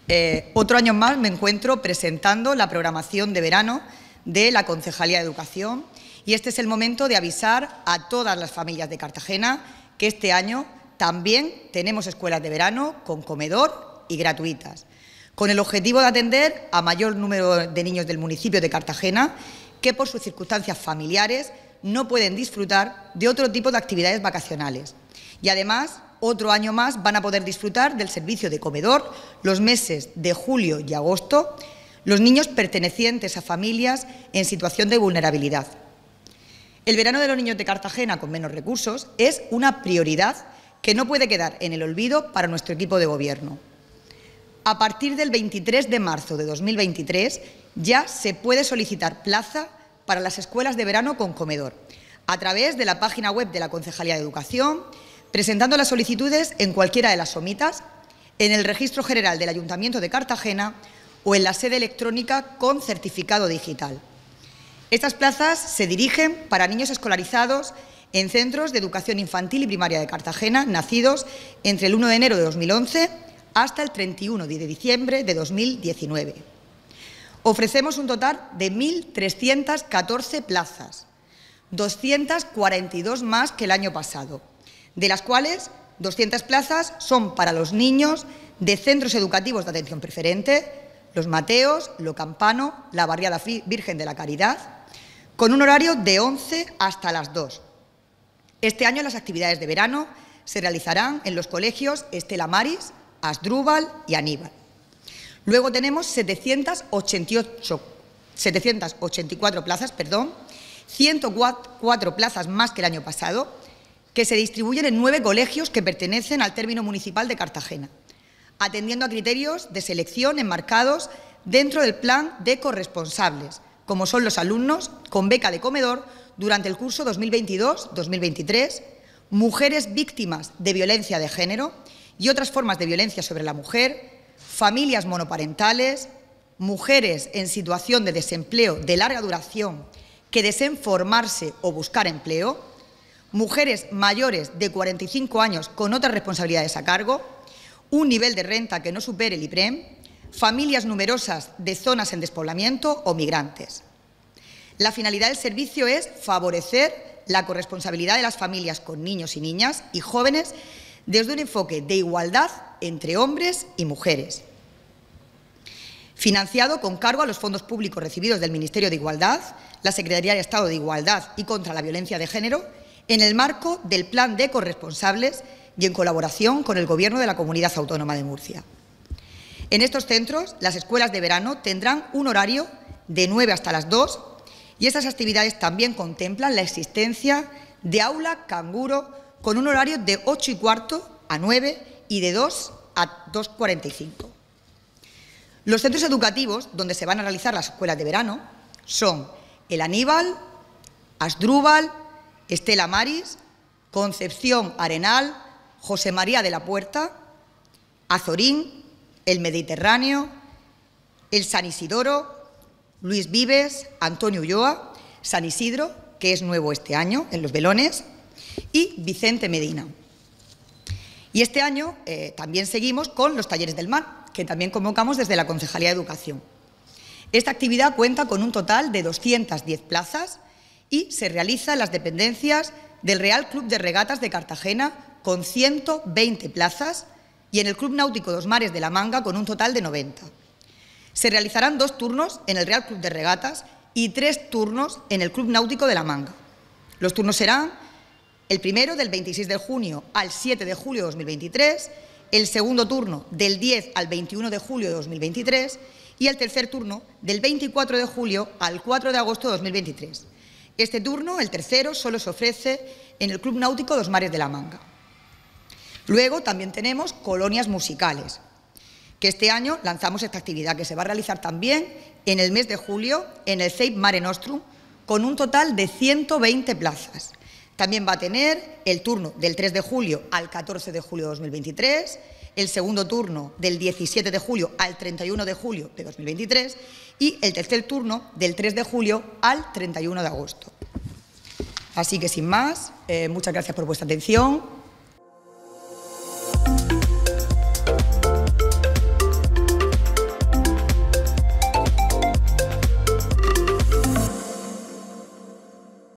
Otro año más me encuentro presentando la programación de verano de la Concejalía de Educación y este es el momento de avisar a todas las familias de Cartagena que este año también tenemos escuelas de verano con comedor y gratuitas, con el objetivo de atender a mayor número de niños del municipio de Cartagena que por sus circunstancias familiares no pueden disfrutar de otro tipo de actividades vacacionales. Y además, otro año más van a poder disfrutar del servicio de comedor los meses de julio y agosto los niños pertenecientes a familias en situación de vulnerabilidad. El verano de los niños de Cartagena con menos recursos es una prioridad que no puede quedar en el olvido para nuestro equipo de gobierno. A partir del 23 de marzo de 2023 ya se puede solicitar plaza para las escuelas de verano con comedor a través de la página web de la Concejalía de Educación, presentando las solicitudes en cualquiera de las somitas, en el Registro General del Ayuntamiento de Cartagena o en la sede electrónica con certificado digital. Estas plazas se dirigen para niños escolarizados en centros de educación infantil y primaria de Cartagena, nacidos entre el 1 de enero de 2011 hasta el 31 de diciembre de 2019. Ofrecemos un total de 1.314 plazas, 242 más que el año pasado, de las cuales 200 plazas son para los niños de centros educativos de atención preferente, Los Mateos, Lo Campano, la Barriada Virgen de la Caridad, con un horario de 11 hasta las 2. Este año las actividades de verano se realizarán en los colegios Estela Maris, Asdrúbal y Aníbal. Luego tenemos 784 plazas, 104 plazas más que el año pasado, que se distribuyen en 9 colegios que pertenecen al término municipal de Cartagena, atendiendo a criterios de selección enmarcados dentro del plan de corresponsables, como son los alumnos con beca de comedor durante el curso 2022-2023, mujeres víctimas de violencia de género y otras formas de violencia sobre la mujer, familias monoparentales, mujeres en situación de desempleo de larga duración que deseen formarse o buscar empleo, mujeres mayores de 45 años con otras responsabilidades a cargo, un nivel de renta que no supere el IPREM, familias numerosas de zonas en despoblamiento o migrantes. La finalidad del servicio es favorecer la corresponsabilidad de las familias con niños y niñas y jóvenes desde un enfoque de igualdad entre hombres y mujeres. Financiado con cargo a los fondos públicos recibidos del Ministerio de Igualdad, la Secretaría de Estado de Igualdad y contra la Violencia de Género, en el marco del Plan de Corresponsables y en colaboración con el Gobierno de la Comunidad Autónoma de Murcia. En estos centros, las escuelas de verano tendrán un horario de 9 hasta las 2 y estas actividades también contemplan la existencia de aula canguro con un horario de 8:15 a 9 y de 2 a 2:45. Los centros educativos donde se van a realizar las escuelas de verano son el Aníbal, Asdrúbal, Estela Maris, Concepción Arenal, José María de la Puerta, Azorín, el Mediterráneo, el San Isidoro, Luis Vives, Antonio Ulloa, San Isidro, que es nuevo este año, en Los Belones, y Vicente Medina. Y este año también seguimos con los talleres del mar, que también convocamos desde la Concejalía de Educación. Esta actividad cuenta con un total de 210 plazas y se realiza en las dependencias del Real Club de Regatas de Cartagena con 120 plazas y en el Club Náutico Dos Mares de la Manga con un total de 90. Se realizarán 2 turnos en el Real Club de Regatas y 3 turnos en el Club Náutico de la Manga. Los turnos serán el primero del 26 de junio al 7 de julio de 2023, el segundo turno del 10 al 21 de julio de 2023 y el tercer turno del 24 de julio al 4 de agosto de 2023. Este turno, el tercero, solo se ofrece en el Club Náutico Dos Mares de la Manga. Luego también tenemos colonias musicales, que este año lanzamos esta actividad, que se va a realizar también en el mes de julio en el CEIP Mare Nostrum, con un total de 120 plazas. También va a tener el turno del 3 de julio al 14 de julio de 2023, el segundo turno del 17 de julio al 31 de julio de 2023 y el tercer turno del 3 de julio al 31 de agosto. Así que, sin más, muchas gracias por vuestra atención.